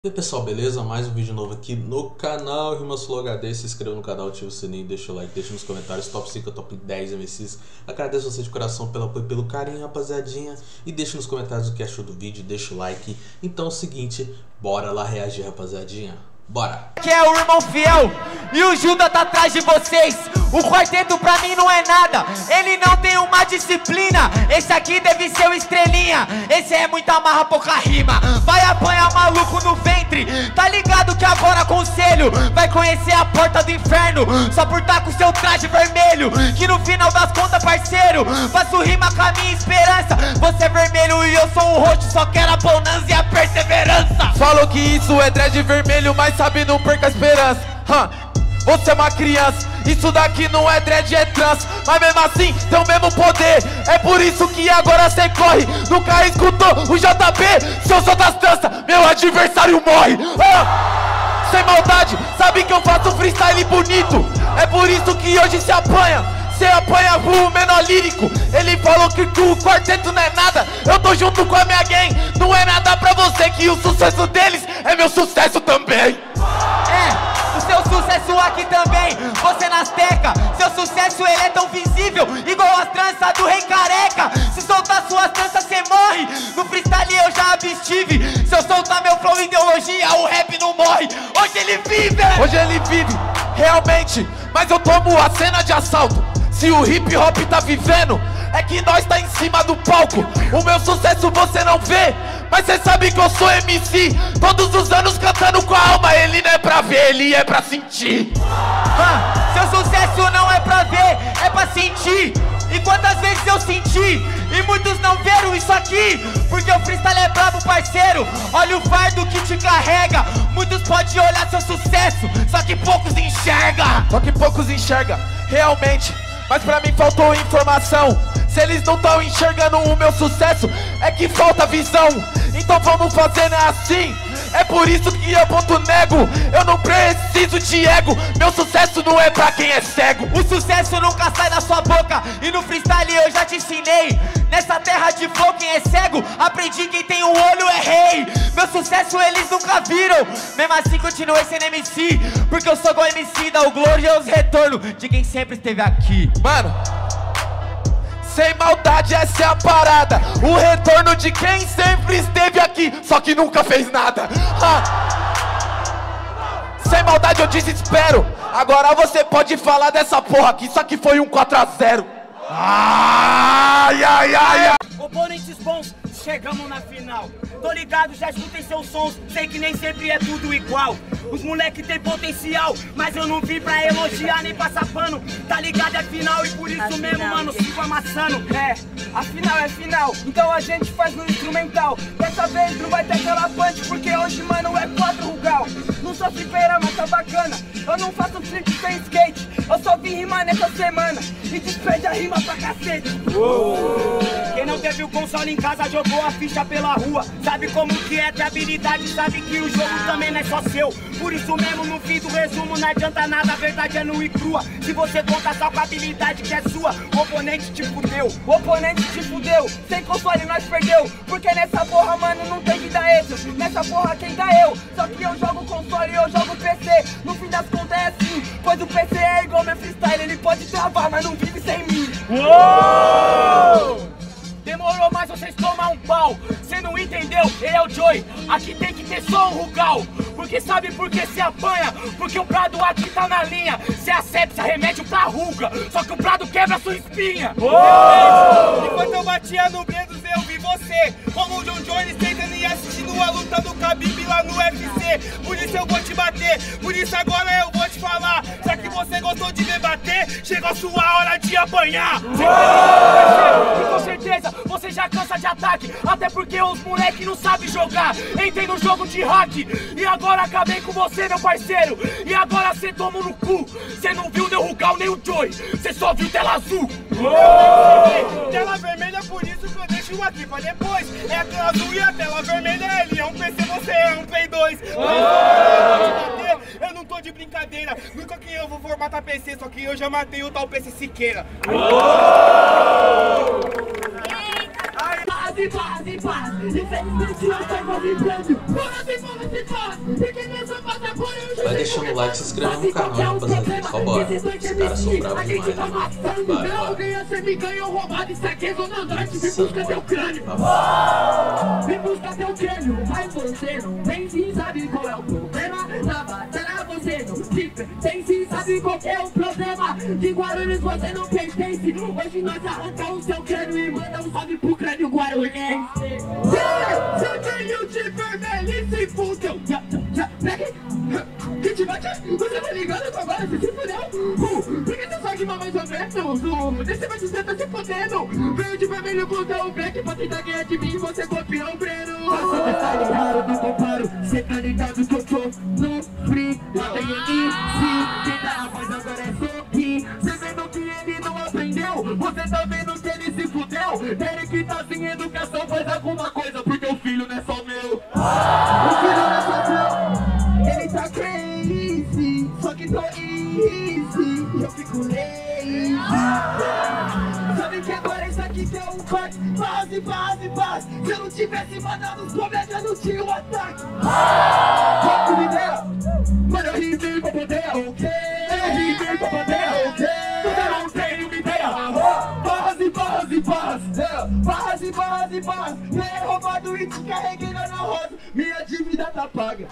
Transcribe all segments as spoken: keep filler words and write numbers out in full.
E aí pessoal, beleza? Mais um vídeo novo aqui no canal RimaSlow H D. Se inscreva no canal, ativa o sininho, deixa o like, deixa nos comentários top cinco, top dez M Cs. Agradeço você de coração pelo apoio, pelo carinho, rapaziadinha. E deixa nos comentários o que achou do vídeo, deixa o like. Então é o seguinte, bora lá reagir, rapaziadinha. Bora! Que é o irmão fiel e o Judas tá atrás de vocês. O quarteto pra mim não é nada, ele não tem uma disciplina. Esse aqui deve ser o estrelinha, esse é muita marra, pouca rima. Vai apanhar maluco no ventre, tá ligado que agora conselho vai conhecer a porta do inferno, só por tá com seu traje vermelho. Que no final das contas, parceiro, faço rima com a minha esperança. Você é vermelho e eu sou o roxo, só quero a bonança e a perseverança. Falou que isso é dread vermelho, mas sabe, não perca a esperança. huh. Você é uma criança, isso daqui não é dread, é trans. Mas mesmo assim tem o mesmo poder, é por isso que agora cê corre. Nunca escutou o J B, se eu sou das danças, meu adversário morre. huh. Sem maldade, sabe que eu faço freestyle bonito, é por isso que hoje se apanha. Cê apanha o menor lírico, ele falou que, que o quarteto não é nada. Eu tô junto com a minha gang, não é nada pra você que o sucesso deles é meu sucesso também. É, o seu sucesso aqui também, você nas tecas. Seu sucesso ele é tão visível, igual as tranças do rei careca. Se soltar suas tranças cê morre, no freestyle eu já abstive. Se eu soltar meu flow e ideologia, o rap não morre. Hoje ele vive, hoje ele vive, realmente. Mas eu tomo a cena de assalto. Se o hip hop tá vivendo, é que nós tá em cima do palco. O meu sucesso você não vê, mas cê sabe que eu sou M C. Todos os anos cantando com a alma. Ele não é pra ver, ele é pra sentir. ah, Seu sucesso não é pra ver, é pra sentir. E quantas vezes eu senti, e muitos não viram isso aqui, porque o freestyle é brabo, parceiro. Olha o fardo que te carrega. Muitos podem olhar seu sucesso, só que poucos enxerga. Só que poucos enxerga, realmente. Mas pra mim faltou informação. Se eles não tão enxergando o meu sucesso, é que falta visão. Então vamos fazendo assim. É por isso que eu ponto nego. Eu não preciso de ego. Meu sucesso não é pra quem é cego. O sucesso nunca sai da sua boca, e no freestyle eu já te ensinei. Nessa terra de flow quem é cego, aprendi quem tem um olho é rei. Meu sucesso eles nunca viram, mesmo assim continuei sendo M C, porque eu sou igual M C, dá o glorioso retorno de quem sempre esteve aqui. Mano, sem maldade, essa é a parada. O retorno de quem sempre esteve aqui, só que nunca fez nada. ah. Sem maldade eu desespero. Agora você pode falar dessa porra que isso aqui foi um quatro a zero. Ai, ai, ai, ai. Oponentes bons, chegamos na final. Tô ligado, já escutei seus sons, sei que nem sempre é tudo igual. Os moleque tem potencial, mas eu não vim pra elogiar nem passar pano. Tá ligado, é final e por isso a mesmo, final, mano, sigo amassando. É, a final é final, então a gente faz no instrumental. Dessa vez não vai ter aquela punch, porque hoje, mano, é quatro rugal. Não sou flipeira, mas tá bacana. Eu não faço flip sem skate, eu só vim rimar nessa semana e despede a rima pra cacete. Uou. Quem não teve o console em casa jogou a ficha pela rua. Sabe como que é ter habilidade, sabe que o jogo também não é só seu. Por isso mesmo no fim do resumo não adianta nada, a verdade é nua e crua. Se você conta só com a habilidade que é sua, o oponente te fudeu. O oponente te fudeu, sem console nós perdeu. Porque nessa porra, mano, não tem vida extra. Nessa porra quem dá eu, só que eu jogo console e eu jogo P C. No fim das contas é assim, pois o P C é igual meu freestyle. Ele pode travar, mas não vive sem mim. Uou! Demorou, mas vocês tomam um pau. Cê não entendeu? Ele é o Joey. Aqui tem que ter só um rugal. Porque sabe por que se apanha? Porque o Prado aqui tá na linha. Cê acepta remédio pra ruga, só que o Prado quebra sua espinha. Oh! Enquanto eu batia no Bredos, eu vi você como o John Jones tentando e assistindo a luta do Khabib lá no U F C. Por isso eu vou te bater, por isso agora eu vou te falar. Já que você gostou de debater, chegou a sua hora de apanhar. E com certeza você já cansa de ataque, até porque os moleque não sabem jogar. Entrei no jogo de hack e agora acabei com você, meu parceiro. E agora cê tomou no cu. Cê não viu nem o Rugal nem o Joey, cê só viu tela azul. Oh! Tela vermelha, por isso que eu deixo aqui pra depois. É a tela azul e a tela vermelha é ali. É um P C, você é um Play dois. Oh! Eu não tô de brincadeira. Nunca que eu vou formatar P C, só que eu já matei o tal P C Siqueira. Oh! Base, base, base, infelizmente eu tô vibrando. Bora, bora, Vai deixando o like, se inscrevendo no canal, rapaziada. Só bora. Esse cara são bravos demais, né? Vai, vai. Você me ganhou roubado, isso aqui é zona norte. Me busca teu crânio. Me busca teu crânio. Mas você não vem sim, sabe qual é o problema? Na batalha você não fica. Tem sim, sabe qual é o problema? De Guarulhos você não pertence. Hoje nós arrancamos o seu crânio e manda um salve pro crânio guarulhense. Seu crânio de vermelho e se fudeu. Que te bate? Você tá ligando com agora? Você se fudeu? Uh, por que você só de mamãe sofrendo? Desse vai você tá se fudendo. Veio de vermelho, mudou o black pra tentar ganhar de mim. Você copiou o Breno. Você tá ligado, não comparo. Cê tá ligado que eu tô no free. Lá tem M C. Quem tá na voz agora é sorrir. Cê vendo que ele não aprendeu. Você tá vendo que ele se fudeu. Ele que tá sem educação faz alguma coisa. Porque o filho não é só meu. O filho não é só meu. Ele tá crazy. Só que tô easy. E eu fico lazy. Sabe que agora isso aqui que é um corte. Base, base, base. Se eu não tivesse mandado os comédias, não tinha um ataque. Qual que ideia? Mano, eu rimei pra poder, ok? Eu rimei pra poder, ok? Você não tem uma ideia. Barras e barras e barras. Barras e barras e barras. Eu é roubado e te carreguei na rosa. Minha dívida tá paga.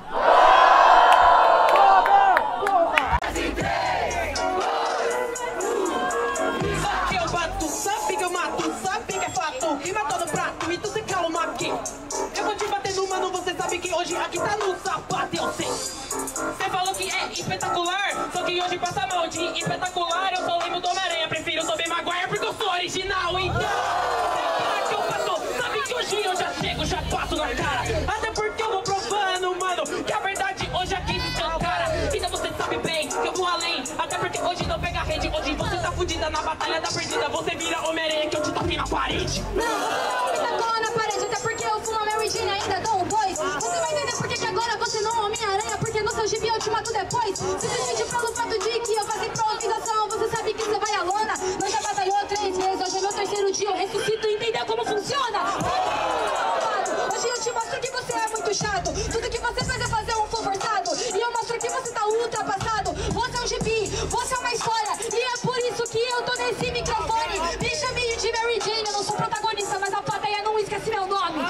Aqui eu bato, sabe que eu mato, sabe que é fato. E matou no prato, e tu se calma aqui. Eu vou te bater no mano, você sabe que hoje aqui tá no sapato, eu sei. Você falou que é espetacular, só que hoje passa mal de espetacular. Eu sou lembro do Homem-Aranha, prefiro o Tobey Maguire porque eu sou original. Então, que eu bato, sabe que hoje eu já chego, já passo na cara. Até porque eu vou provando, mano, que a verdade hoje aqui se escancara. Então você sabe bem que eu vou além. Até porque hoje não pega a rede, hoje você tá fudida na batalha da perdida. Você vira Homem-Aranha que eu te toquei na parede. Não, me tacou na parede, até porque eu fumo Mary Jane ainda dou um dois. Você vai entender porque que agora você não é Homem-Aranha, porque no seu gibi eu te mato depois. Simplesmente pelo fato de que eu faço improvisação, você sabe que você vai à lona. Nós já batalhou três vezes, hoje é meu terceiro dia, eu ressuscito e entendeu como funciona. Hoje eu te mostro que você é muito chato. Tudo que você faz é fazer um flow forçado. E eu mostro que você tá ultrapassado. Você é um gibi, você é uma história. E é por isso que eu tô nesse microfone. Me chame de Mary Jane, eu não sou protagonista, mas a plateia não esquece meu nome.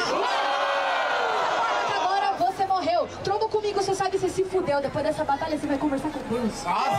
Agora você morreu. Trombo comigo, você sabe que você se fudeu. Depois dessa batalha você vai conversar com Deus.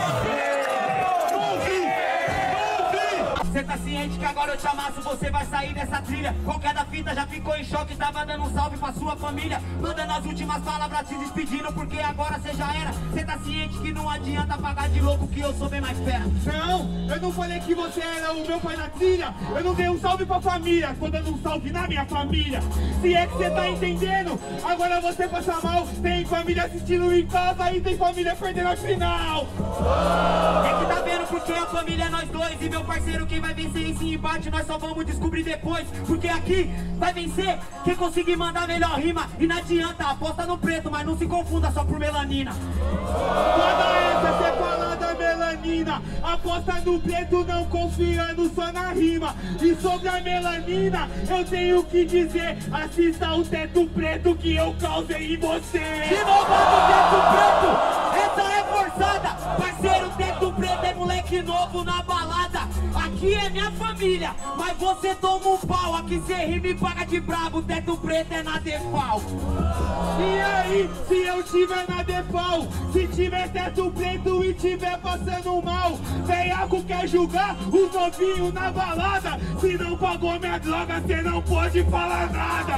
Você tá ciente que agora eu te amasso, você vai sair dessa trilha. Qualquer da fita já ficou em choque, tava dando um salve pra sua família. Mandando as últimas palavras se despedindo, porque agora você já era. Você tá ciente que não adianta pagar de louco, que eu sou bem mais fera. Não, eu não falei que você era o meu pai na trilha. Eu não dei um salve pra família, tô dando um salve na minha família. Se é que você tá entendendo, agora você passa mal. Tem família assistindo em casa e tem família perdendo a final. É que tá vendo porque a família é nós dois. E meu parceiro, quem vai vencer esse embate nós só vamos descobrir depois. Porque aqui vai vencer quem conseguir mandar melhor rima. E não adianta, aposta no preto, mas não se confunda só por melanina. Toda essa você fala da melanina. Aposta no preto, não confiando só na rima. E sobre a melanina, eu tenho que dizer: assista o Teto Preto que eu causei em você. De novo no Teto Preto, essa é forçada. Parceiro, Teto Preto é moleque novo na balada. Aqui é minha família, mas você toma um pau. Aqui cê rima e paga de brabo, Teto Preto é na defal. E aí, se eu tiver na defal, se tiver Teto Preto e tiver passando mal, veiaco quer julgar os novinhos na balada. Se não pagou minha droga, cê não pode falar nada.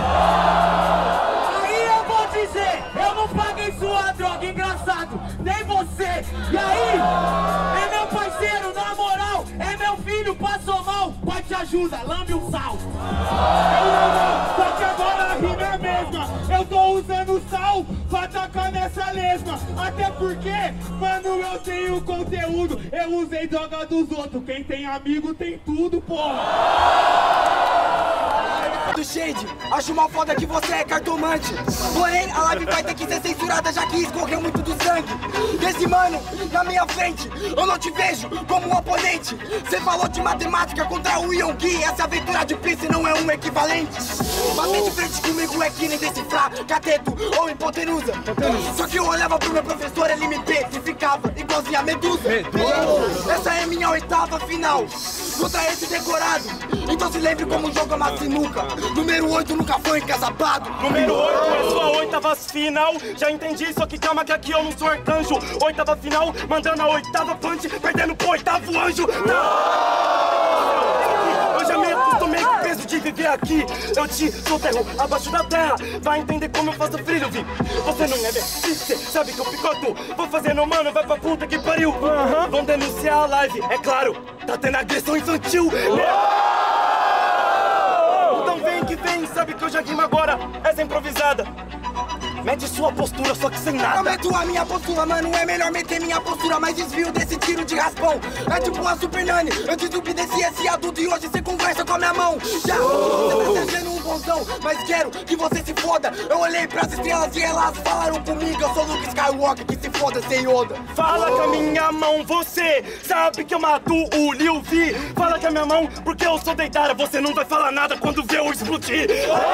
Aí eu vou dizer, eu não paguei sua droga, engraçado, nem você. E aí, é meu parceiro, na moral, é meu filho, passou mal, pai te ajuda, lambe um sal. Eu não, não, só que agora a rima é a mesma. Eu tô usando sal pra tacar nessa lesma. Até porque, mano, eu tenho conteúdo. Eu usei droga dos outros. Quem tem amigo tem tudo, porra. do Shade, acho mal foda que você é cartomante. Porém, a live vai ter que ser censurada, já que escorreu muito do sangue desse mano na minha frente. Eu não te vejo como um oponente. Você falou de matemática contra o Yonggi. Essa aventura de Prince não é um equivalente. Bater de frente comigo é que nem decifrar cateto ou hipotenusa. Só que eu olhava pro meu professor, ele me petrificava igualzinho a Medusa. Essa é minha oitava final contra esse decorado. Então se lembre como joga uma sinuca. Número oito nunca foi encasapado. Número oito é sua oitava final. Já entendi, só que calma que aqui eu não sou arcanjo. Oitava final, mandando a oitava punch, perdendo pro oitavo anjo. Eu já me acostumei com o peso de viver aqui. Eu te soterro abaixo da terra. Vai entender como eu faço filho, vi. Você não é meu, você sabe que eu picoto. Vou fazendo, mano, vai pra puta que pariu. Uhum. Vão denunciar a live, é claro. Tá tendo agressão infantil. Então vem que vem, sabe que eu já rimo agora. Essa é improvisada. Mete sua postura, só que sem nada. Eu meto a minha postura, mano, é melhor meter minha postura. Mas desvio desse tiro de raspão. É tipo a Super Nani, eu desobedeci esse adulto e hoje você conversa com a minha mão. Já, você tá sendo um bonzão, mas quero que você se foda. Eu olhei pras estrelas e elas falaram comigo. Eu sou Luke Skywalker, que se foda sem Yoda. Fala com a minha mão, você sabe que eu mato o Liu Vi. Fala com a minha mão, porque eu sou Deidara. Você não vai falar nada quando vê eu explodir.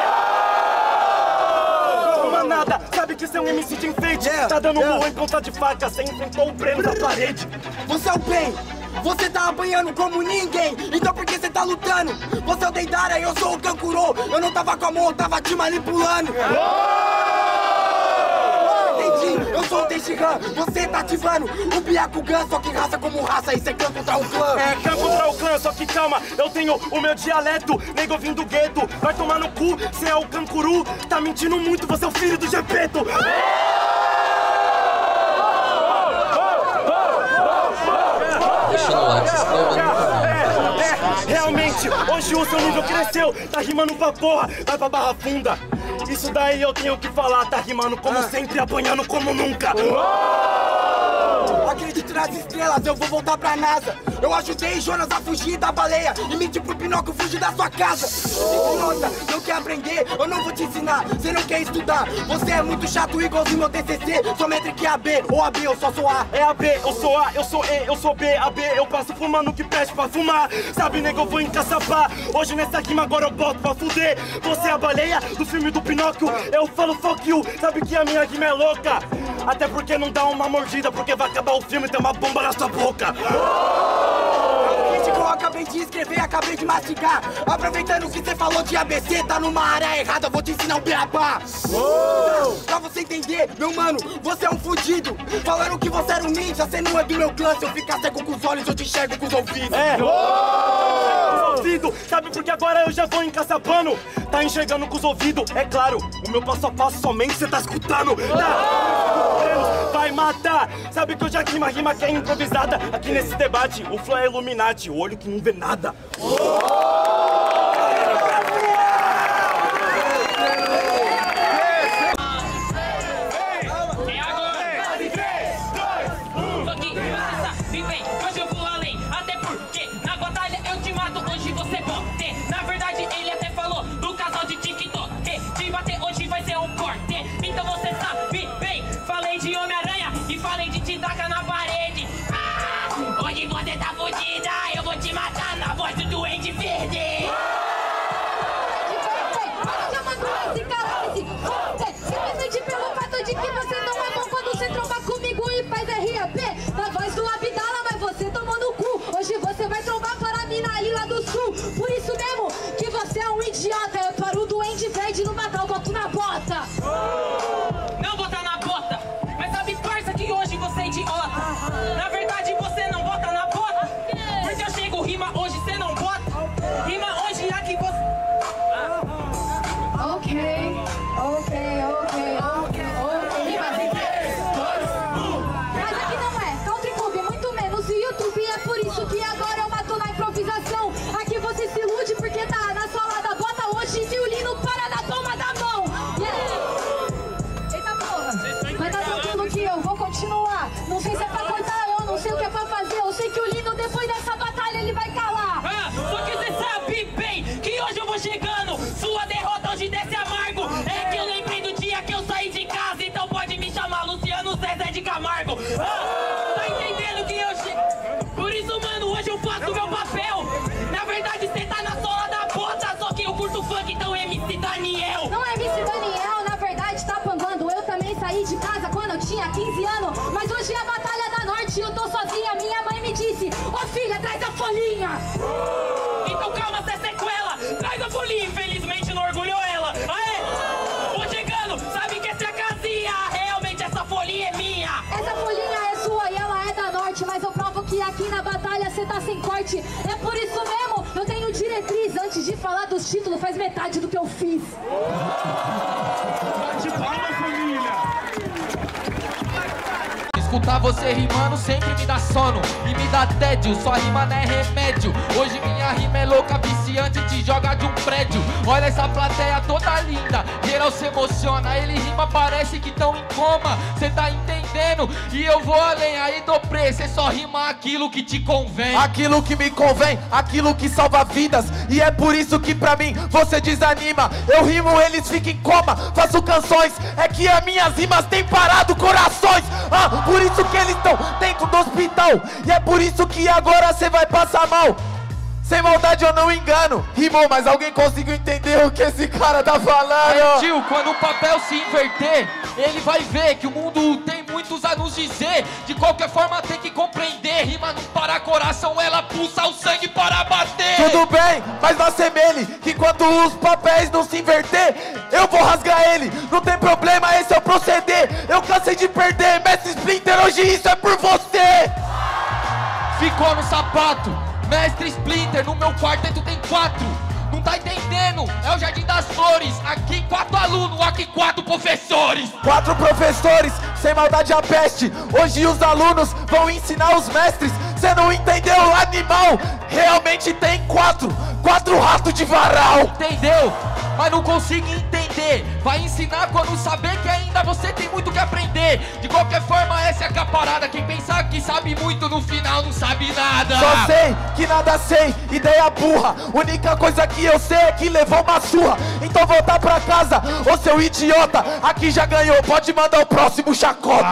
Nada, sabe que você é um M C de enfeite. Yeah, tá dando yeah. um em ponta de faca, você enfrentou o Breno da parede. Você é o bem, você tá apanhando como ninguém. Então por que você tá lutando? Você é o Deidara e eu sou o Kankuro. Eu não tava com a mão, eu tava te manipulando. Entendi, eu sou o Tenshinhan, você tá ativando o Byakugan, só que raça como raça, isso é clã contra o clã. É clã contra o clã, só que calma, eu tenho o meu dialeto, nego vindo do gueto. Vai tomar no cu, você é o Kankuro, tá mentindo muito, você é o filho do Gepeto. Deixa no like, se inscreve no canal. Realmente, hoje o seu nível cresceu, tá rimando pra porra, vai pra Barra Funda. Isso daí eu tenho que falar, tá rimando como ah. sempre, apanhando como nunca. Acredito nas estrelas, eu vou voltar pra NASA. Eu ajudei Jonas a fugir da baleia e menti pro Pinóquio fugir da sua casa. Idiota, não quer aprender? Eu não vou te ensinar, você não quer estudar. Você é muito chato, igualzinho meu T C C. Sua métrica é A B, ou A B, eu só sou A. É A B, eu sou A, eu sou E, eu sou B. A B, eu passo fumando que pede pra fumar. Sabe, nego, eu vou encaçapar. Hoje nessa rima agora eu boto pra fuder. Você é a baleia do filme do Pinóquio. Eu falo fuck you, sabe que a minha rima é louca. Até porque não dá uma mordida, porque vai acabar o filme e tem uma bomba na sua boca. Eu acabei de escrever, acabei de mastigar. Aproveitando que você falou de A B C, tá numa área errada, vou te ensinar o beabá. Pra você entender, meu mano, você é um fudido. Falando que você era um ninja, você não é do meu clã. Se eu ficar cego com os olhos, eu te enxergo com os ouvidos. É. Ouvido, sabe porque agora eu já vou encaçapando. Tá enxergando com os ouvidos, é claro. O meu passo a passo somente você tá escutando. Tá. Vai matar. Sabe que eu já rima, rima que é improvisada. Aqui nesse debate, o flow é Illuminati, o olho que não vê nada. Hoje você tá fodida, eu vou te matar na voz do Duende Verde. Zezé de Camargo. Ah, tá entendendo que eu che... Por isso, mano, hoje eu faço meu papel. Na verdade, cê tá na sola da bota, só que eu curto funk, então é M C Daniel. Não é M C Daniel, na verdade tá panguando. Eu também saí de casa quando eu tinha quinze anos. Mas hoje é a Batalha da Norte e eu tô sozinha. Minha mãe me disse, ô oh, filha, traz a folhinha. Então calma, cê sequela. Traz a folhinha, infelizmente não orgulhou ela. Aê, vou chegando, sabe que essa é a casinha. Realmente essa folhinha é minha. Essa folhinha é sua e ela é da Norte. Mas eu provo que aqui na batalha cê tá sem corte. É por isso mesmo, eu tenho diretriz. Antes de falar dos títulos, faz metade do que eu fiz. Bate palma, família! Escutar você rimando sempre me dá sono e me dá tédio, sua rima não é remédio. Hoje minha rima é louca, viciante, te joga de um prédio. Olha essa plateia toda linda, geral se emociona. Ele rima, parece que tão em coma, cê tá entendendo? E eu vou além, aí do preço, cê só rima aquilo que te convém. Aquilo que me convém, aquilo que salva vidas. E é por isso que pra mim você desanima. Eu rimo, eles ficam em coma, faço canções. É que as minhas rimas têm parado corações. Ah, por isso que eles estão dentro do hospital. E é por isso que agora cê vai passar mal. Sem maldade eu não engano. Rimou, mas alguém conseguiu entender o que esse cara tá falando? É, tio, quando o papel se inverter, ele vai ver que o mundo tem muitos a nos dizer. De qualquer forma tem que compreender. Rima não para coração, ela pulsa o sangue para bater. Tudo bem, mas não assemelhe que enquanto os papéis não se inverter, eu vou rasgar ele, não tem problema, esse é o proceder. Eu cansei de perder, Mestre Splinter, hoje isso é por você. Ficou no sapato, Mestre Splinter, no meu quarteto tem quatro. Não tá entendendo? É o Jardim das Flores. Aqui quatro alunos, aqui quatro professores. Quatro professores, sem maldade a peste. Hoje os alunos vão ensinar os mestres. Cê não entendeu, animal? Realmente tem quatro, quatro ratos de varal. Entendeu? Mas não consigo entender. Vai ensinar quando saber que ainda você tem muito que aprender. De qualquer forma, essa é a caparada. Quem pensar que sabe muito, no final não sabe nada. Só sei que nada sei, ideia burra. Única coisa que eu sei é que levou uma surra. Então voltar pra casa, ô seu idiota. Aqui já ganhou, pode mandar o próximo chacota.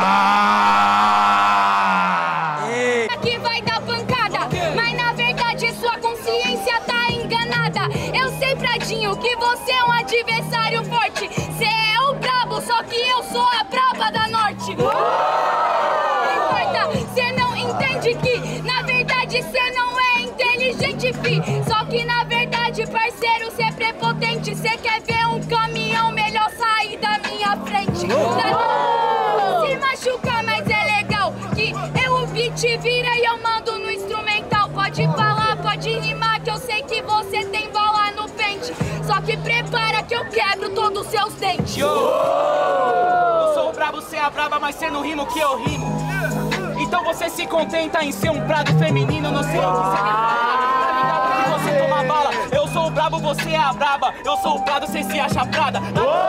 Ah! Aqui vai dar pancada, mas na verdade sua consciência tá enganada. Eu sei, Pradinho, que você é um adversário forte. Cê é o brabo, só que eu sou a braba da Norte. Não importa, cê não entende que na verdade cê não é inteligente, fi. Só que na verdade, parceiro, cê é prepotente. Cê quer ver um caminhão, melhor sair da minha frente. Não se machuca, mas é legal que eu o beat vira e eu mando no instrumental. Pode falar, pode rimar, que eu sei que você tem bala no pente. Só que prepara que eu quebro todos os seus dentes. Yo! Eu sou o brabo, cê é a braba, mas cê não rima o que eu rimo. Então você se contenta em ser um prado feminino, não sei o que você quer falar. Tá ligado que você toma bala? Eu sou o brabo, você é a braba. Eu sou o prado, cê se acha prada.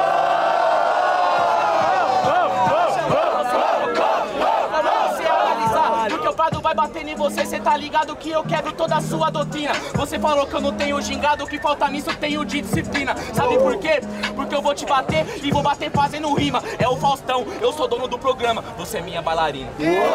Porque o prado vai bater em você, cê tá ligado que eu quebro toda a sua doutrina. Você falou que eu não tenho gingado, o que falta nisso eu tenho de disciplina. Sabe por quê? Porque eu vou te bater e vou bater fazendo rima. É o Faustão, eu sou dono do programa, você é minha bailarina.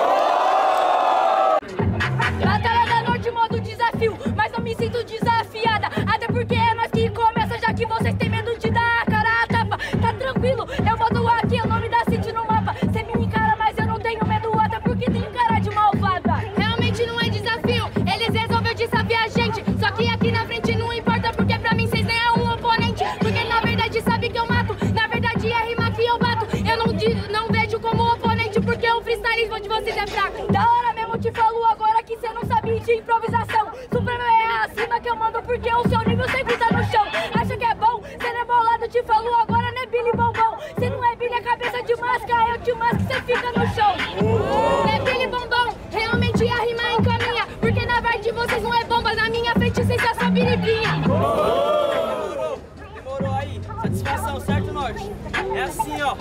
Batalha da Norte, modo desafio, mas não me sinto desafiada. Até porque é nós que começa, já que vocês têm medo de dar a cara a tapa. Tá tranquilo, eu vou doar aqui o nome da City no mapa. Cê me encara, mas eu não tenho medo, até porque tem cara de malvada. Realmente não é desafio, eles resolveram desafiar a gente. Só que aqui na frente não importa, porque pra mim vocês nem é um oponente. Porque na verdade sabe que eu mato, na verdade é a rima que eu bato. Eu não, não vejo como oponente, porque o freestylismo de vocês é fraco. Da hora mesmo te falo agora que cê não sabe de improvisação. Supremo é acima que eu mando, porque o seu nível sempre tá no chão. Acha que é bom? Cê não é bolado, te falo agora, né, Billy Bombom? Cê não é Billy, é cabeça de máscara, eu te masco, cê fica no chão. Né, Billy Bombom? Realmente a rima encaminha, porque na parte de vocês não é bomba, na minha frente cês é só biribinha. Demorou, demorou aí, satisfação, certo, Norte? É assim, ó.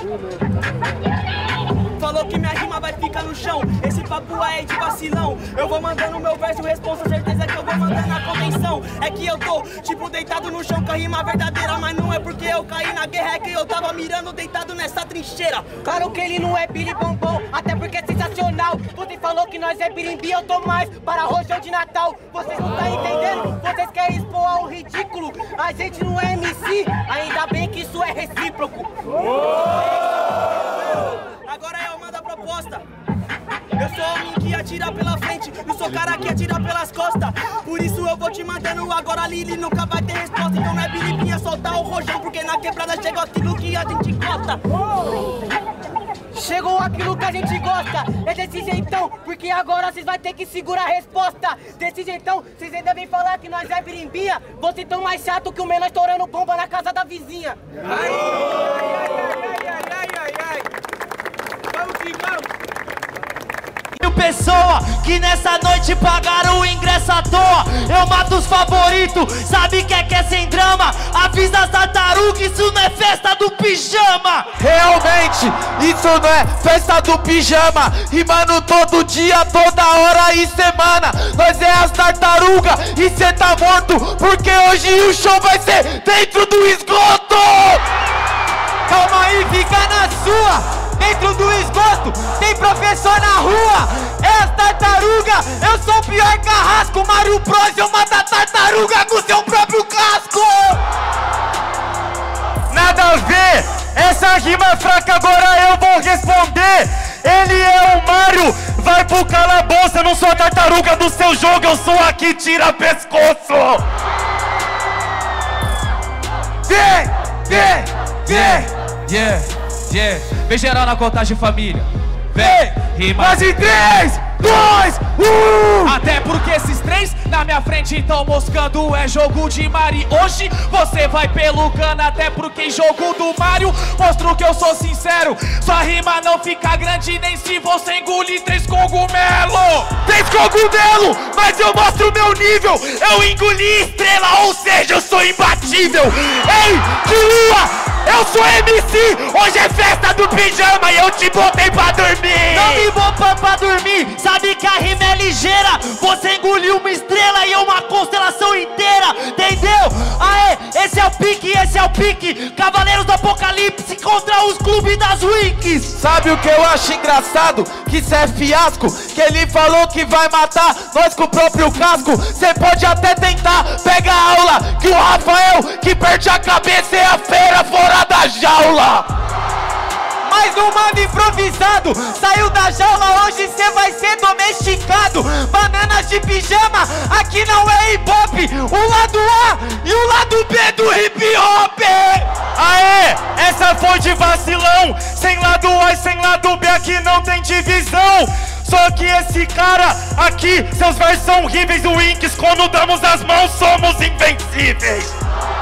Falou que minha rima vai ficar no chão, esse papo aí é de vacilão. Eu vou mandando meu verso, responsa, certeza que eu vou mandando a convenção. É que eu tô, tipo, deitado no chão com a rima verdadeira. Mas não é porque eu caí na guerra, é que eu tava mirando deitado nessa trincheira. Claro que ele não é Billy Bombom, até porque Você falou que nós é birimbi, eu tô mais para rojão de Natal. Vocês não tá entendendo? Vocês querem expor ao ridículo. A gente não é M C, ainda bem que isso é recíproco. Agora eu mando a proposta. Eu sou homem que atira pela frente, eu sou cara que atira pelas costas. Por isso eu vou te mandando agora, a Lili nunca vai ter resposta. Então não é biribinha soltar o rojão, porque na quebrada chegou aquilo que a gente gosta. Chegou aquilo que a gente gosta, é desse jeitão, porque agora vocês vão ter que segurar a resposta. Desse jeitão, vocês ainda vêm falar que nós é birimbinha. Vocês tão mais chato que o menor estourando bomba na casa da vizinha. Ai, ai, ai, ai, ai, ai, ai. Vamos que vamos. Pessoa que nessa noite pagaram o ingresso à toa. Eu mato os favoritos, sabe que é que é sem drama. Avisa as tartarugas, isso não é festa do pijama. Realmente, isso não é festa do pijama. Rimando todo dia, toda hora e semana. Nós é as tartarugas e cê tá morto, porque hoje o show vai ser dentro do esgoto. Calma aí, fica na sua. Dentro do esgoto, tem professor na rua. É as tartaruga, eu sou o pior carrasco. Mario Bros, eu mato a tartaruga com seu próprio casco. Nada a ver, essa rima fraca agora eu vou responder. Ele é o Mario, vai pro calabouço. Eu não sou a tartaruga do seu jogo, eu sou a que tira pescoço. Vem, vem, vem. Yeah, yeah. Vem geral na contagem, família. Vem, rima. Mas em três, dois, um. Até porque esses três na minha frente tão moscando. É jogo de Mari. Hoje você vai pelo cano. Até porque em jogo do Mario mostro que eu sou sincero. Sua rima não fica grande nem se você engolir três cogumelo. Três cogumelo, mas eu mostro meu nível. Eu engoli estrela, ou seja, eu sou imbatível. Ei, que lua! Eu sou M C, hoje é festa do pijama e eu te botei pra dormir. Não me botou pra dormir, sabe que a rima é ligeira. Você engoliu uma estrela e eu uma constelação inteira, entendeu? Aê, esse é o pique, esse é o pique. Cavaleiros do Apocalipse contra os clubes das Wikis. Sabe o que eu acho engraçado? Que isso é fiasco. Que ele falou que vai matar nós com o próprio casco. Cê pode até tentar, pega a aula. Que o Rafael que perde a cabeça é a feira fora da jaula. Mais um mano improvisado, saiu da jaula, hoje cê vai ser domesticado. Bananas de pijama, aqui não é hip hop. O lado A e o lado B do hip hop. Aê, essa foi de vacilão. Sem lado A e sem lado B aqui não tem divisão. Só que esse cara aqui, seus versos são horríveis. O Inks, quando damos as mãos, somos invencíveis.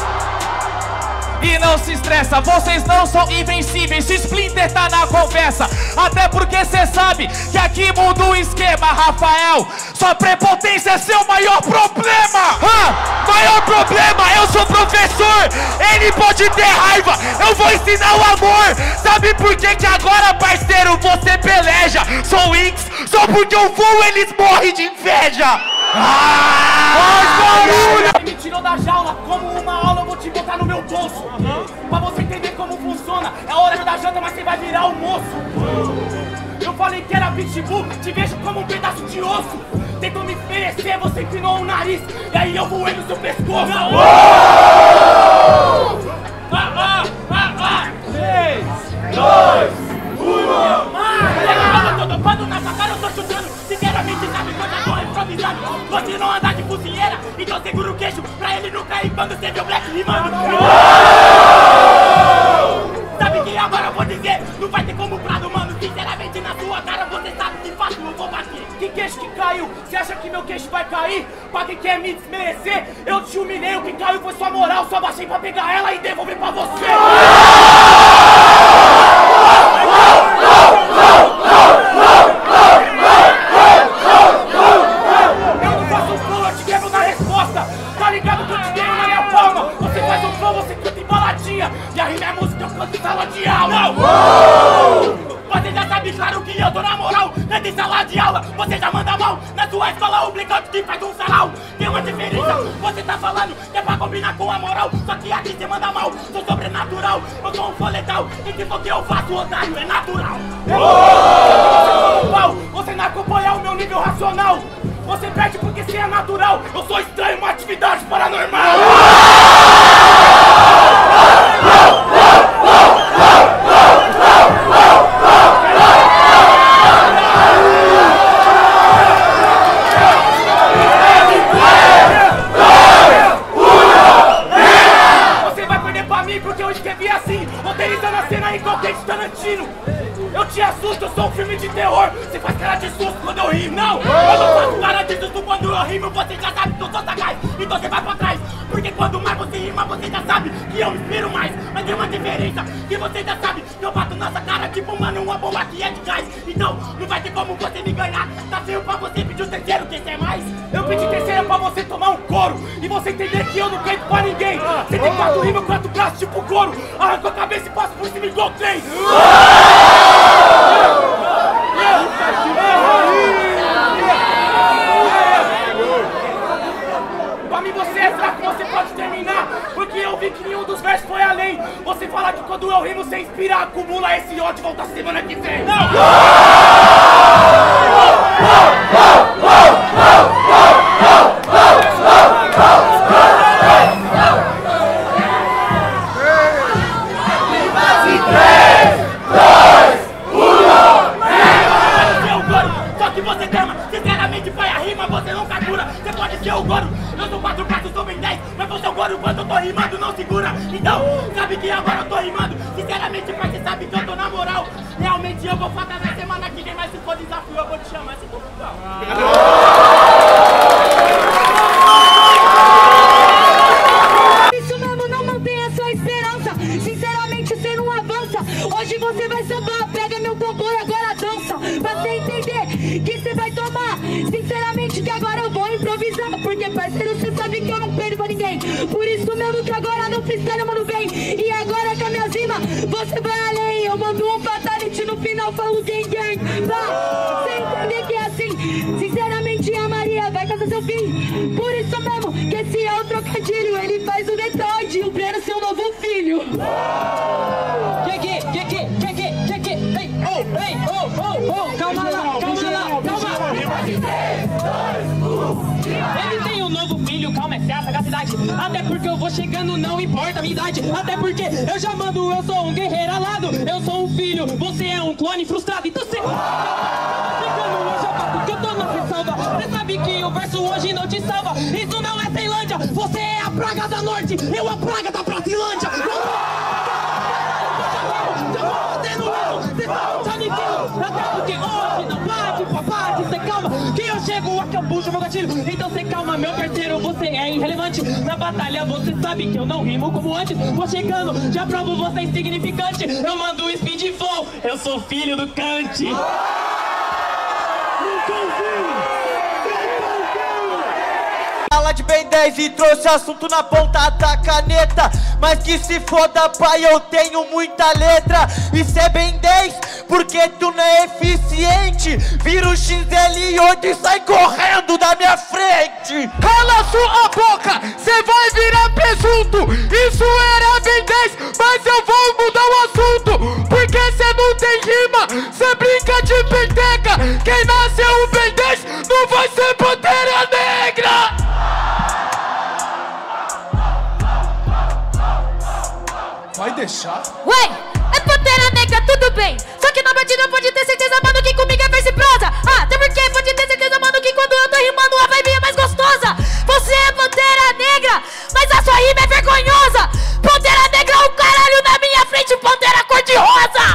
E não se estressa, vocês não são invencíveis. Se Splinter tá na conversa, até porque cê sabe que aqui muda o esquema. Rafael, sua prepotência é seu maior problema. Ah, maior problema, eu sou professor. Ele pode ter raiva, eu vou ensinar o amor. Sabe por que que agora, parceiro, você peleja? Sou Inks, só porque eu vou eles morrem de inveja. Ah, faz barulho. Me tirou da jaula, como uma aula eu vou te botar no meu bolso. Uhum. Pra você entender como funciona, é hora da janta, mas você vai virar almoço. Uhum. Eu falei que era pitbull, te vejo como um pedaço de osso. Tentou me oferecer, você empinou o nariz, e aí eu voei no seu pescoço. Uhum. Ah, ah, ah, ah. três, dois, um. Ah, eu tô topando na sua cara, eu tô chutando. Sinceramente, sabe quando eu tô improvisando? Você não anda de cozinheira, então segura o queixo pra ele não cair quando você vê o Black rimando. Sabe que agora eu vou dizer, não vai ter como prado, mano. Sinceramente, na sua cara você sabe que fácil eu vou bater. Que queixo que caiu? Você acha que meu queixo vai cair? Pra quem quer me desmerecer, eu te humilhei, o que caiu foi sua moral. Só baixei pra pegar ela e devolver pra você. E a rima é música, eu canto em sala de aula. Uou! Você já sabe, claro que eu tô na moral. Dentro em sala de aula, você já manda mal. Na sua escola, o Blackout que faz um sarau. Tem uma diferença, você tá falando que é pra combinar com a moral. Só que aqui você manda mal, sou sobrenatural. Eu sou um fã letal, e se for que eu faço, otário, é natural. Uou! Você não acompanha é natural, eu sou estranho, uma atividade paranormal. Você vai perder pra mim porque eu escrevi assim, roteirizando a cena igual Quentin Tarantino. Eu te assusto, eu sou um filme de terror. Você faz cara de susto quando eu rimo, não. Eu não faço cara de susto quando eu rimo. Você já sabe que eu sou sagaz, então você vai pra trás. Porque quando mais você rima, você já sabe que eu inspiro mais. Mas tem uma diferença, que você já sabe que eu bato nossa cara tipo, mano, uma bomba que é de gás. Então, não vai ter como você me ganhar. Tá feio pra você pedir o terceiro, quem quer mais? Eu pedi terceiro pra você tomar um couro e você entender que eu não canto pra ninguém. Você tem quatro rimas, quatro braços tipo couro. Arranco a cabeça e passo por cima igual trem. Pra mim você é fraco, você pode terminar, porque eu vi que nenhum dos versos foi além. Você fala que quando eu rimo você inspira, acumula esse ódio e volta semana que vem. Não! Só que você trama, sinceramente vai a rima, você nunca cura. Você pode ser o Goro, eu sou quatro pratos, sou bem dez. Mas você é o Goro, quando eu tô rimando não segura. Então, sabe que agora eu tô rimando. Sinceramente, pai, você sabe que eu tô na moral. Realmente eu vou falar na semana que vem, mas se for desafio eu vou te chamar, se for legal. Isso mesmo, não mantenha sua esperança. Sinceramente, você não avança. Hoje você vai sambar, pega meu tambor e agora dança. Pra você entender que você vai tomar. Sinceramente, que agora eu vou improvisar. Porque, parceiro, você sabe que eu não perdo pra ninguém. Por isso mesmo que agora no freestyle, mano, vem. E agora com a minha rima, você vai além. Eu mando um fatality no final, falo gang gang. Tá? Você entender que é assim. Sinceramente, a Maria vai casar seu fim. Por isso mesmo que esse é o trocadilho. Ele faz o Detroit e o Breno seu novo filho. Que que, que que, que que, que que, ei, oh, ei, oh, oh, oh, calma lá, calma lá, calma. Ele tem um novo filho, calma, essa é a sagacidade. Até porque eu vou chegando, não importa a minha idade. Até porque eu já mando, eu sou um guerreiro alado. Eu sou um filho, você é um clone frustrado. Então você... Chegando hoje eu bato que eu tô na ressalva. Você sabe que o verso hoje não te salva. Isso não é Tailândia, você é a praga da norte. Eu a praga da Brasilândia. Até porque hoje não bate, papai, você calma. Que eu chego aqui, eu puxo meu gatilho. Então você calma, meu parceiro, você é irrelevante. Na batalha você sabe que eu não rimo como antes. Vou chegando, já provo você é insignificante. Eu mando o speed flow, eu sou filho do Kant. Fala de Ben dez e trouxe assunto na ponta da caneta. Mas que se foda, pai, eu tenho muita letra. Isso é Ben dez, porque tu não é eficiente. Vira o X L oito e sai correndo da minha frente. Cala sua boca, cê vai virar presunto. Isso era Ben dez, mas eu vou mudar o assunto. Porque cê não tem rima, cê brinca de penteca. Quem nasceu Ben dez não vai ser Pantera Negra. Vai deixar? Ué, é Pantera Negra, tudo bem. Só que na batida pode ter certeza, mano, que comigo é verso e prosa. Ah, até porque pode ter certeza, mano, que quando eu tô rimando a vibe é mais gostosa. Você é Pantera Negra, mas a sua rima é vergonhosa. Pantera Negra é o caralho na minha frente, Pantera cor-de-rosa.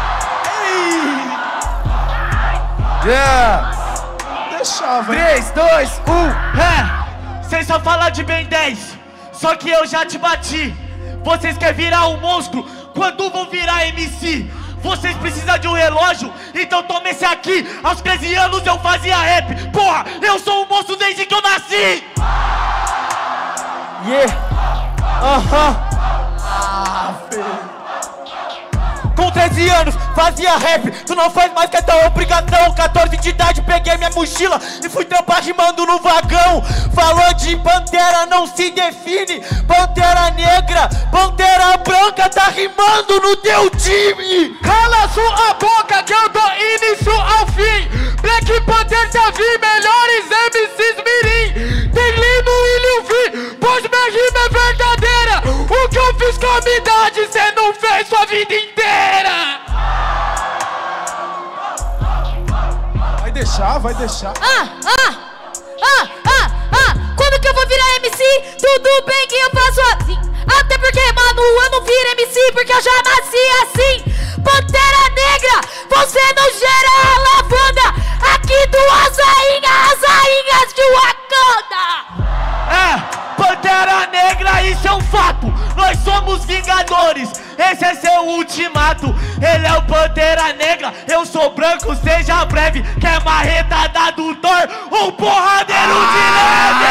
Yeah. Deixava. três, dois, um, é. Vocês só falam de Ben dez, só que eu já te bati. Vocês querem virar um monstro, quando vão virar M C? Vocês precisam de um relógio, então toma esse aqui. Aos treze anos eu fazia rap. Porra, eu sou um monstro desde que eu nasci. Yeah. Aham. Uh-huh. Ah, filho. Com treze anos, fazia rap. Tu não faz mais que é tua obrigação. quatorze de idade, peguei minha mochila e fui trampar rimando no vagão. Falou de Pantera, não se define. Pantera Negra, Pantera Branca tá rimando no teu time. Cala sua boca que eu dou início ao fim. Black Panther já vi melhores M Cs mirim. vida inteira. Vai deixar, vai deixar. Ah, ah, ah, ah, ah. Quando que eu vou virar M C? Tudo bem que eu faço assim. Até porque, mano, eu não viro M C porque eu já nasci assim. Pantera Negra, você não gera a lavanda. Aqui duas rainhas, as rainhas de Wakanda. É, Pantera Negra, isso é um fato. Nós somos Vingadores, esse é seu ultimato. Ele é o Pantera Negra, eu sou branco, seja breve. Quer marretada do Thor, um porradeiro de leve.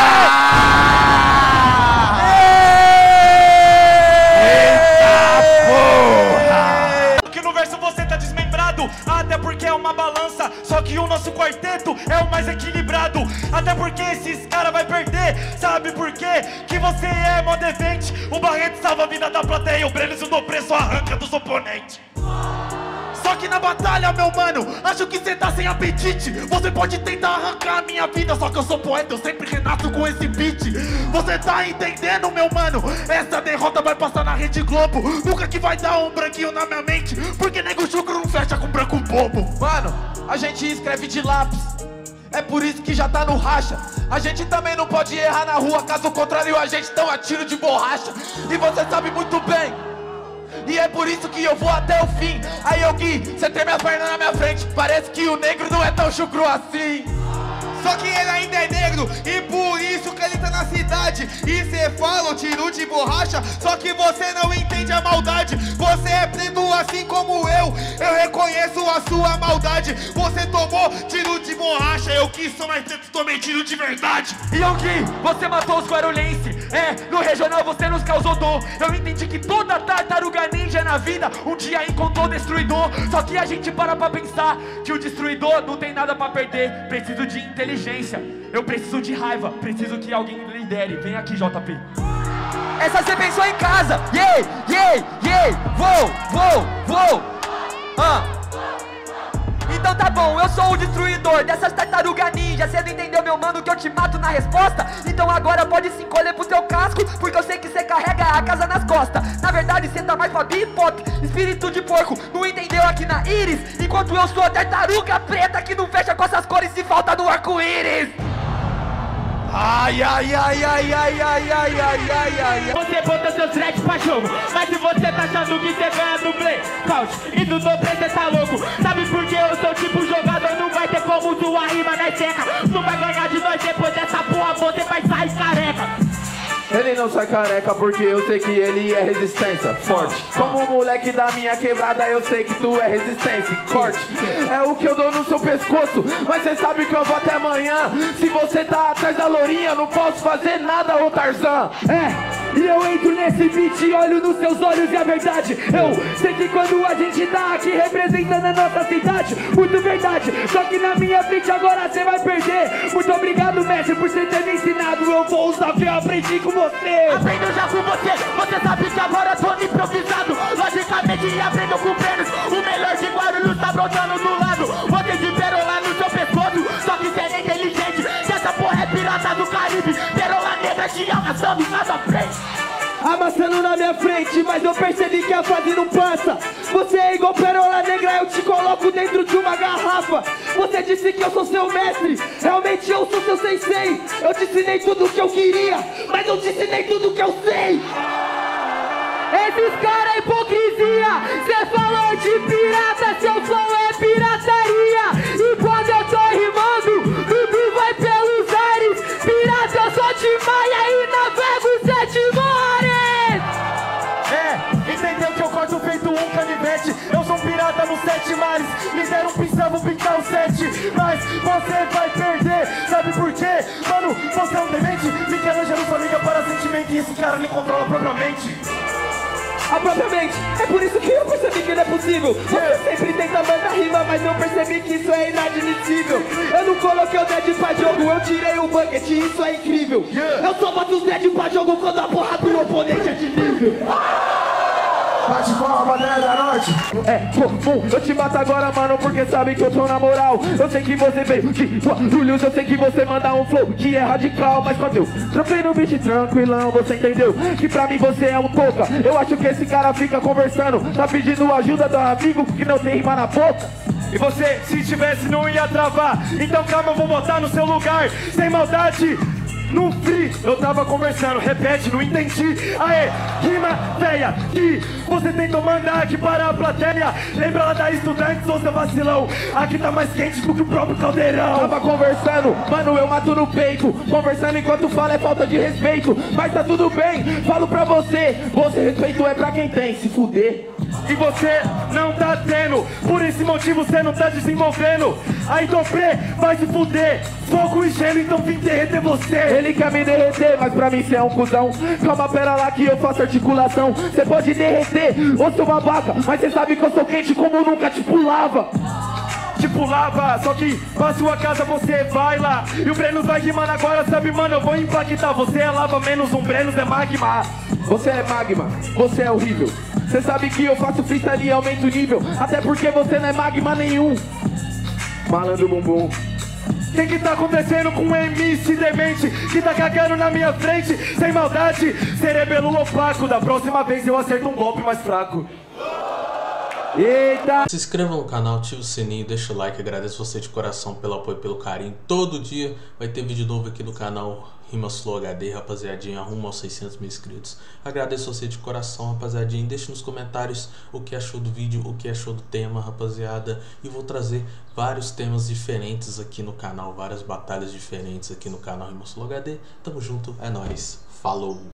Eita porra! Que no verso você tá desmembrado, até porque é uma balança. Só que o nosso quarteto é o mais equilibrado. Até porque esses caras vai perder. Sabe por quê? Que você é mó devente. O Barreto salva a vida da plateia, o Brenes e o Dopreço arranca dos oponentes. Só que na batalha, meu mano, acho que cê tá sem apetite. Você pode tentar arrancar a minha vida, só que eu sou poeta, eu sempre renasço com esse beat. Você tá entendendo, meu mano? Essa derrota vai passar na Rede Globo. Nunca que vai dar um branquinho na minha mente, porque nego chucro não fecha com branco bobo. Mano, a gente escreve de lápis, é por isso que já tá no racha. A gente também não pode errar na rua, caso contrário a gente tão a tiro de borracha. E você sabe muito bem, e é por isso que eu vou até o fim. Aí eu Gui, cê tem minha perna na minha frente, parece que o negro não é tão chucro assim. Só que ele ainda é negro e por isso que ele tá na cidade. E cê fala o tiro de borracha, só que você não entende a maldade. Você é preto assim como eu, eu reconheço a sua maldade. Você tomou tiro de borracha, eu que sou mais preto, tomei tiro de verdade. E eu Gui, você matou os guarulhenses. É, no regional você nos causou dor. Eu entendi que toda tartaruga ninja na vida um dia encontrou o destruidor. Só que a gente para pra pensar que o destruidor não tem nada pra perder. Preciso de inteligência, eu preciso de raiva, preciso que alguém lidere. Vem aqui, J P. Essa você pensou em casa. Yeah, yeah, yeah. Vou, vou, vou. Ah. Então tá bom, eu sou o destruidor dessas tartarugas ninja. Cê não entendeu, meu mano, que eu te mato na resposta? Então agora pode se encolher pro teu casco, porque eu sei que cê carrega a casa nas costas. Na verdade cê tá mais pra bebop, espírito de porco. Não entendeu aqui na íris? Enquanto eu sou a tartaruga preta que não fecha com essas cores e falta do arco-íris. Ai, ai, ai, ai, ai, ai, ai, ai, ai, ai. Você bota seus dreads pra jogo, mas se você tá achando que você ganha do play, couch, e do doble cê tá louco. Sabe por que eu sou tipo jogador, não vai ter como tua rima na seca. Não vai ganhar de nós depois dessa porra, você vai sair careca. Ele não sai careca porque eu sei que ele é resistência forte. Como moleque da minha quebrada eu sei que tu é resistência corte. É o que eu dou no seu pescoço, mas cê sabe que eu vou até amanhã. Se você tá atrás da lourinha não posso fazer nada, ô Tarzan. É, e eu entro nesse beat e olho nos seus olhos e a verdade. Eu sei que quando a gente tá aqui representando a nossa cidade, muito verdade, só que na minha frente agora cê vai perder. Muito obrigado, mestre, por você ter me ensinado. Eu vou usar fé, eu aprendi com você. Aprendo já com você, você sabe que agora tô improvisado. Logicamente aprendo com Brenos, o melhor de Guarulhos tá brotando do lado. Você de perola no seu pescoço, só que cê é inteligente, que essa porra é pirata do Caribe. Perola negra te amassando na sua frente. Amassando na minha frente, mas eu percebi que a fase não passa. Você é igual perola negra, eu te coloco dentro de uma garrafa. Você disse que eu sou seu mestre, realmente eu sou seu sensei. Eu te ensinei tudo o que eu queria, mas eu te ensinei tudo o que eu sei. Esses caras é hipocrisia. Cê falou de pirata, seu flow é pirataria. E quando eu tô rimando, tudo vai pelos ares. Pirata, eu sou de Maia e navego sete mares. É, entendeu que eu corto feito um canivete. Eu sou um pirata nos sete mares. Me deram um pincel, vou pintar os sete. Mas você vai perder, sabe por quê? Mano, você é um demente. Michelangelo só liga para sentimento e esse cara me controla propriamente. Ah, propriamente, é por isso que eu percebi que não é possível. Você sempre tenta mandar rima, mas eu percebi que isso é inadmissível. Eu não coloquei o dead pra jogo, eu tirei o bucket, isso é incrível. Eu só boto os dead pra jogo quando a porra do oponente é de nível. Bate palma, né, da norte. É, bom, eu te mato agora, mano, porque sabe que eu tô na moral. Eu sei que você veio de Guarulhos, eu sei que você manda um flow que é radical. Mas quando eu tropei no beat tranquilão, você entendeu que pra mim você é um toca. Eu acho que esse cara fica conversando, tá pedindo ajuda do amigo que não tem rima na boca. E você, se tivesse, não ia travar. Então calma, eu vou botar no seu lugar, sem maldade. No free, eu tava conversando, repete, não entendi. Aê, rima feia, que você tentou mandar aqui para a plateia. Lembra lá da estudante, sou seu vacilão. Aqui tá mais quente do que o próprio caldeirão. Tava conversando, mano, eu mato no peito. Conversando enquanto fala é falta de respeito. Mas tá tudo bem, falo pra você. Você respeito é pra quem tem, se fuder. E você não tá tendo, por esse motivo você não tá desenvolvendo. Aí Dobré, vai se fuder. Fogo e gelo, então vim derreter você. Ele quer me derreter, mas pra mim cê é um cuzão. Calma, pera lá que eu faço articulação. Cê pode derreter, ô seu babaca, mas cê sabe que eu sou quente como nunca te pulava. Tipo lava, só que pra sua casa você vai lá. E o Brenos vai rimando agora, sabe, mano, eu vou impactar. Você é lava menos um Brenos é magma. Você é magma, você é horrível. Cê sabe que eu faço freestyle e aumento o nível. Até porque você não é magma nenhum. Malandro bumbum. O que que tá acontecendo com o M C demente que tá cagando na minha frente? Sem maldade, cerebelo opaco. Da próxima vez eu acerto um golpe mais fraco. Eita! Se inscreva no canal, ative o sininho, deixa o like, agradeço você de coração pelo apoio, pelo carinho. Todo dia vai ter vídeo novo aqui no canal Rimas Flow H D, rapaziadinha, rumo aos seiscentos mil inscritos. Agradeço você de coração, rapaziadinha. Deixe nos comentários o que achou do vídeo, o que achou do tema, rapaziada. E vou trazer vários temas diferentes aqui no canal, várias batalhas diferentes aqui no canal Rimas Flow H D. Tamo junto, é nóis, falou!